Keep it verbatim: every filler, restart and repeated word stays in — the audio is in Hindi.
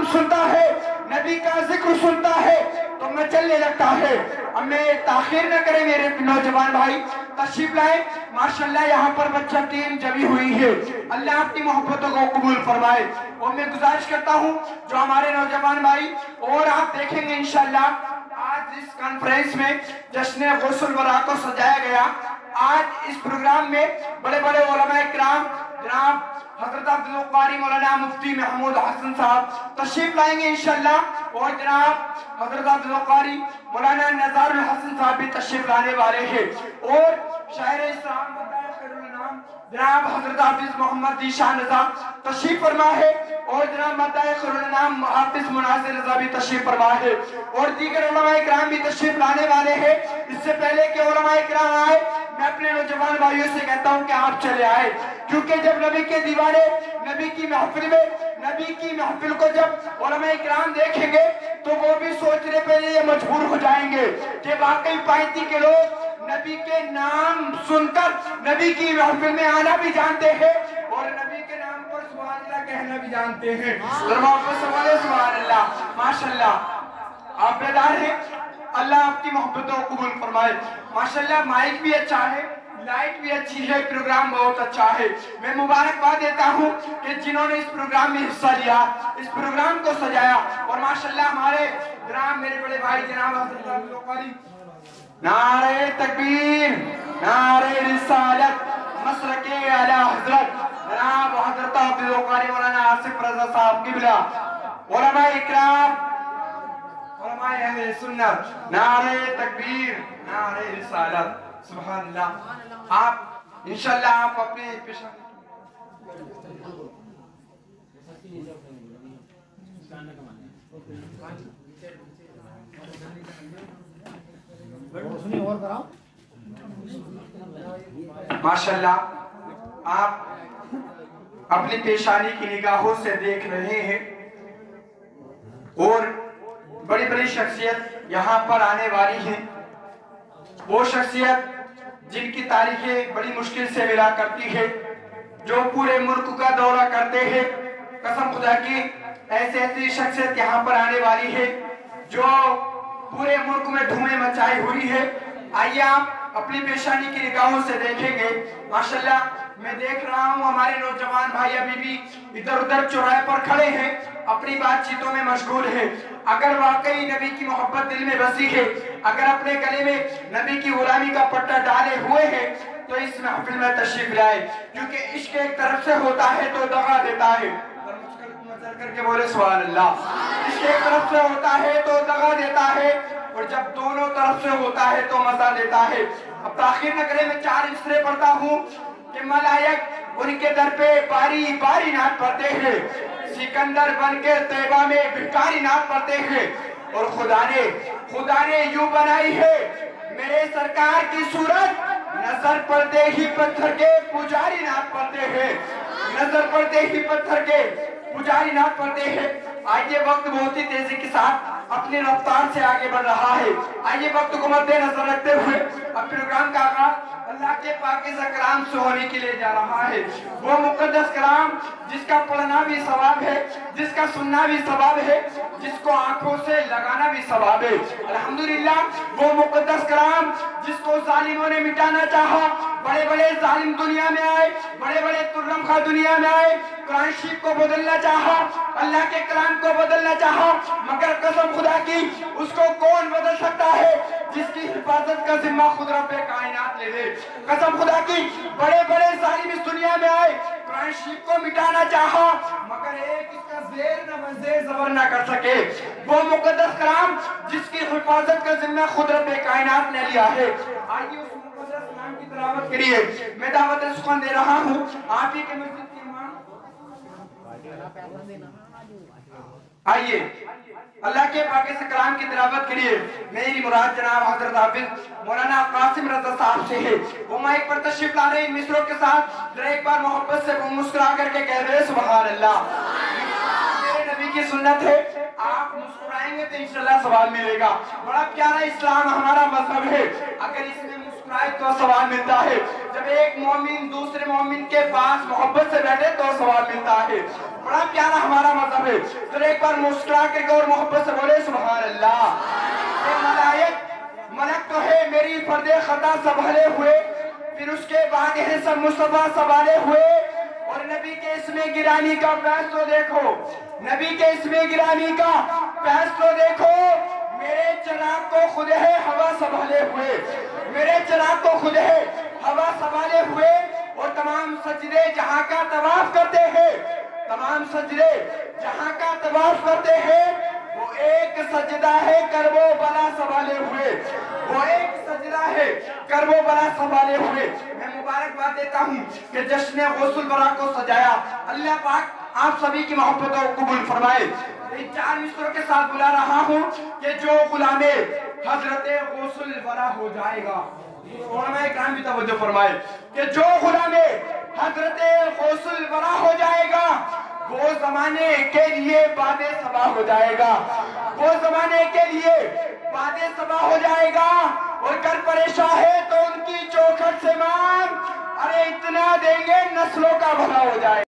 सुनता है, नबी का जिक्र सुनता है तो मैं चलने लगता है। अब मैं ताखिर न करे मेरे नौजवान भाई, तशरीफ लाए। माशाल्लाह यहाँ पर बच्चा टीम जमी हुई है, अल्लाह अपनी मोहब्बतों को कबूल फरमाए। और मैं गुजारिश करता हूँ जो हमारे नौजवान भाई, और आप देखेंगे इंशाल्लाह आज इस कॉन्फ्रेंस में जश्न गुस्ल वरा को सजाया गया। आज इस प्रोग्राम में बड़े बड़े उलमा इकराम जनाब हजरत अब्दुल कारी मौलाना मुफ्ती महमूद हसन साहब तशरीफ लाएंगे इंशाल्लाह, और जनाब हजरत अब्दुल कारी मौलाना नज़ारुल हसन साहब भी तशरीफ लाने वाले हैं। और शायर इस्लाम जनाब हजरत हाफिज मोहम्मद जीशान रजा तशरीफ फरमा है, और जनाब मदाए नाम हाफिज मुनासिर रजा भी तशरीफ फरमा है, और दीगर उलमा इकराम भी तशरीफ लाने वाले हैं। इससे पहले के उलमा इकराम आए, मैं अपने नौजवान भाइयों से कहता हूं कि आप चले आए, क्योंकि जब नबी के दीवाने नबी की महफिल में नबी की महफिल को जब उलमा इकराम देखेंगे तो वो भी सोचने पे ये मजबूर हो जाएंगे कि वाकई पायती के लोग नबी के नाम सुनकर नबी की महफिल में आना भी जानते हैं, और नबी के नाम पर सुभान अल्लाह कहना भी जानते हैं। सुभान अल्लाह, माशाल्लाह आप बेदार हैं, अल्लाह आपकी मोहब्बतों को कबूल फरमाए। माशाल्लाह माइक भी अच्छा है, लाइट भी अच्छी है, प्रोग्राम बहुत अच्छा है। मैं मुबारकबाद देता हूँ कि जिन्होंने इस प्रोग्राम में हिस्सा लिया, इस प्रोग्राम को सजाया। और माशाल्लाह हमारे जनाब मेरे बड़े भाई जनाब हजरत अब्दुल कारी, नारे तकबीर, नारे रिसालत, मसलके आला हजरत जनाब हजरत अब्दुल कारी मौलाना आसिफ रजा साहब किबला, उलमा इकराम, उलमा अहले सुन्नत, नारे तकबीर, नारे रिसालत, सुभान अल्लाह। आप इंशाल्लाह आप अपने पेशा माशाल्लाह आप अपनी पेशानी की निगाहों से देख रहे हैं, और बड़ी बड़ी शख्सियत यहाँ पर आने वाली है। वो शख्सियत जिनकी तारीखें बड़ी मुश्किल से मिला करती है, जो पूरे मुल्क का दौरा करते हैं। कसम खुदा की ऐसी ऐसी शख्सियत यहाँ पर आने वाली है जो पूरे मुल्क में धुएं मचाई हुई है। आइए आप अपनी पेशानी की निगाहों से देखेंगे। माशाल्लाह मैं देख रहा हूँ हमारे नौजवान भाई अभी भी इधर उधर चौराहे पर खड़े हैं, अपनी बातचीतों में मशगूल है। अगर वाकई नबी की मोहब्बत दिल में बसी है, अगर अपने गले में नबी की गुलामी का पट्टा डाले हुए हैं, तो इस महफिल में तशरीफ लाए, क्योंकि इश्क एक तरफ से होता है तो दगा देता है। करके बोले सुभान अल्लाह। इश्क एक तरफ से होता है तो दगा देता है, और जब दोनों तरफ से होता है तो मजा देता है। अब ताखिर न करे, मैं चार इसरे पढ़ता हूँ कि मलायक उनके दर पे बारी बारी नात पढ़ते हैं, सिकंदर बन के तैबा में भिखारी नात पढ़ते हैं, और खुदा ने खुदा ने यूं बनाई है मेरे सरकार की सूरत, नजर पड़ते ही पत्थर के पुजारी नात पढ़ते हैं, नजर पड़ते ही पत्थर के पुजारी नात पढ़ते हैं। आइए वक्त बहुत ही तेजी के साथ अपनी रफ्तार से आगे बढ़ रहा है। आइए वक्त को मद्देनजर रखते हुए अब प्रोग्राम का आगाज अल्लाह के पाकीज़ा कलाम से होने के लिए जा रहा है। वो मुकद्दस कलाम जिसका पढ़ना भी सवाब है, जिसका सुनना भी सवाब है, जिसको आंखों से लगाना भी सवाब है। अल्हम्दुलिल्लाह वो मुकद्दस कलाम जिसको जालिमों ने मिटाना चाहा, बड़े बड़े जालिम दुनिया में आए, बड़े बड़े तुर्रम खा दुनिया में आए, कुरान शरीफ को बदलना चाहा, अल्लाह के कलाम को बदलना चाहा, मगर कसम खुदा की उसको कौन बदल सकता है जिसकी हिफाजत का जिम्मा खुद रब्बे कायनात ले ले। कसम खुदा की बड़े बड़े जालिम इस दुनिया में आए, कुरान शरीफ को मिटाना चाहा, मगर एक इसका ज़ेर न मज़े ज़बर न कर सके। वो मुकद्दस कलाम जिसकी हिफाजत का जिम्मा खुद रब्बे कायनात ने लिया है। आइए उस मुकद्दस कलाम की तिलावत के लिए मैं दावत सुखन दे रहा हूँ। आप ही के मस्जिद के इमाम आइए अल्लाह के पाकीज़ा कलाम की तिलावत के लिए मेरी मुराद जनाब हजरत हाफिज मौलाना कासिम रजा साहब से है। वो माइक पर तशरीफ ला रहे इन मिसरों के साथ, जरा एक बार मोहब्बत से मुस्कुरा करके कह रहे सुभान अल्लाह। मेरे नबी की सुन्नत है, आप मुस्कुराएंगे तो इंशाल्लाह सवाब मिलेगा। बड़ा प्यारा इस्लाम हमारा मजहब है, अगर इसमें मुस्कुराए तो सवाब मिलता है। जब एक मोमिन दूसरे मोमिन के पास मोहब्बत से बैठे तो सवाब मिलता है। बड़ा प्यारा हमारा मजहब है। तो एक बार मुस्कुरा के और मोहब्बत से बोले सुभान अल्लाह। मलाइक मलक तो है मेरी फर्दे खता संभाले हुए, फिर उसके बाद है सब मुस्तफा संभाले हुए। और नबी के इसमें गिरानी का फैस तो देखो, नबी के इसमें गिरानी का फैस तो देखो। मेरे चिराग को खुद है हवा संभाले हुए, मेरे चिराग को खुद है हवा संभाले हुए। और तमाम सजदे जहां का तवाफ करते हैं, तमाम सजदे जहां का तवाफ करते हैं, वो एक सजदा है करबो बला संभाले हुए, वो एक सजदा है करबो बला संभाले हुए। मैं मुबारकबाद देता हूँ कि जश्न गौसुल बरा को सजाया। अल्लाह पाक आप सभी की मोहब्बत को कबूल फरमाए। इन चार मिसरों के साथ बुला रहा हूँ कि जो गुलामे हजरत गौसुल बरा हो जाएगा, भी तवज्जो फरमाए कि जो गुलामे हजरत गौसुल बरा हो जाएगा, वो जमाने के लिए बादे सबा हो जाएगा, वो जमाने के लिए बादे सबा हो जाएगा। और कर परेशान है तो उनकी चौखट से मांग, अरे इतना देंगे नस्लों का भला हो जाएगा।